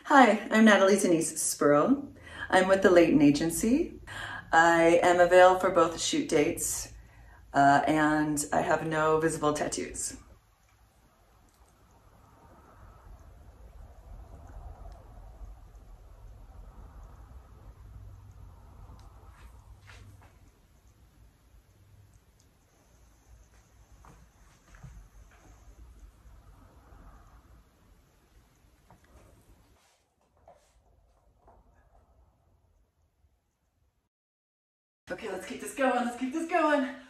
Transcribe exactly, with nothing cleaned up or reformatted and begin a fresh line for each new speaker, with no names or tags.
Hi, I'm Natalie Denise Sperl. I'm with the Leighton Agency. I am available for both shoot dates uh, and I have no visible tattoos. Okay, let's keep this going, let's keep this going.